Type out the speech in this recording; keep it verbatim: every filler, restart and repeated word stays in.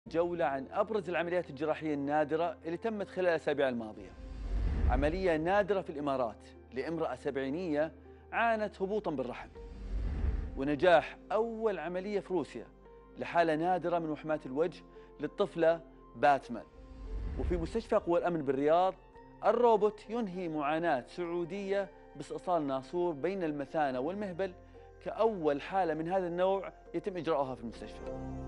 جولة عن أبرز العمليات الجراحية النادرة اللي تمت خلال الأسابيع الماضية. عملية نادرة في الإمارات لامرأة سبعينية عانت هبوطاً بالرحم، ونجاح أول عملية في روسيا لحالة نادرة من وحمات الوجه للطفلة باتمان. وفي مستشفى قوى الأمن بالرياض الروبوت ينهي معاناة سعودية باستئصال ناسور بين المثانة والمهبل كأول حالة من هذا النوع يتم إجراؤها في المستشفى.